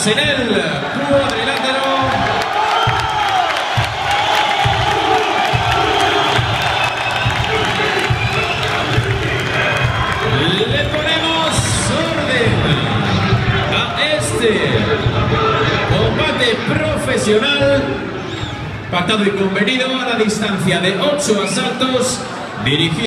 Estamos en el cuadrilátero. Le ponemos orden a este combate profesional, pactado y convenido a la distancia de 8 asaltos, dirigido